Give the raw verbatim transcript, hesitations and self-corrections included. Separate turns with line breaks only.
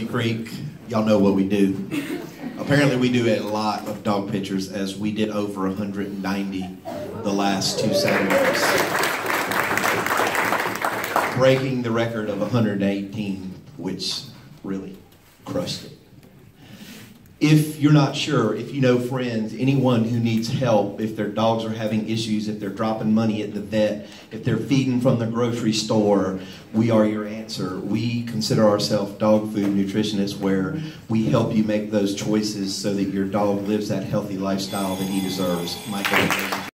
Hershey Creek, y'all know what we do. Apparently we do a lot of dog pictures, as we did over one hundred ninety the last two Saturdays. Breaking the record of one hundred eighteen, which really crushed it. If you're not sure, if you know friends, anyone who needs help, if their dogs are having issues, if they're dropping money at the vet, if they're feeding from the grocery store, we are your answer. We consider ourselves dog food nutritionists, where we help you make those choices so that your dog lives that healthy lifestyle that he deserves. Michael.